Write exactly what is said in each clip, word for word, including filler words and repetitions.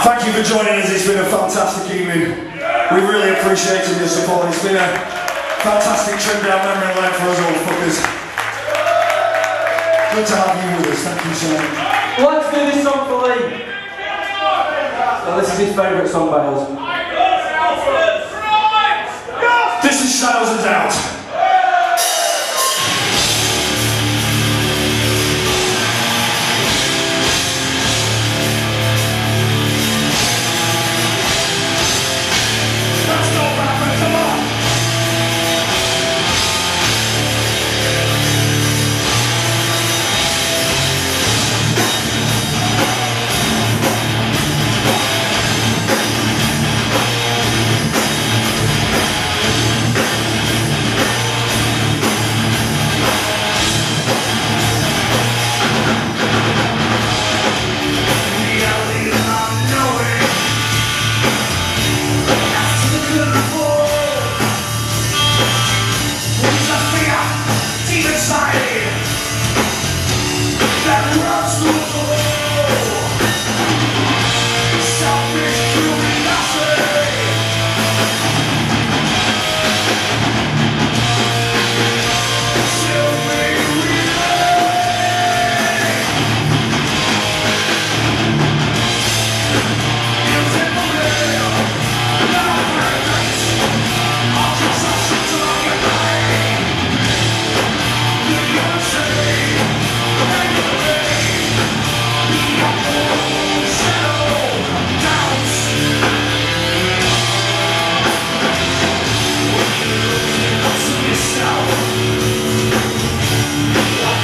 Thank you for joining us, it's been a fantastic evening. We really appreciated your support. It's been a fantastic trip down memory lane for us all fuckers. Good to have you with us, thank you so much. Let's do this song for Lee. So this is his favourite song by us. This is Shadows and Doubt.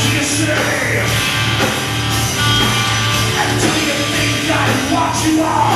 You are!